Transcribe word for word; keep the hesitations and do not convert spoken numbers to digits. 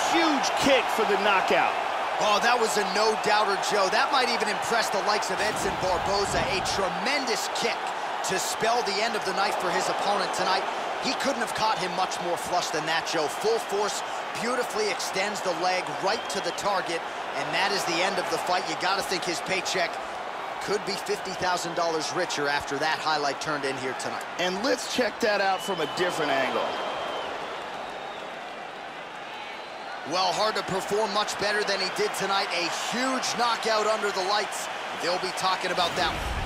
huge kick for the knockout. Oh, that was a no-doubter, Joe. That might even impress the likes of Edson Barboza. A tremendous kick to spell the end of the night for his opponent tonight. He couldn't have caught him much more flush than that, Joe. Full force, beautifully extends the leg right to the target, and that is the end of the fight. You got to think his paycheck could be fifty thousand dollars richer after that highlight turned in here tonight. And let's check that out from a different angle. Well, hard to perform much better than he did tonight. A huge knockout under the lights. They'll be talking about that one.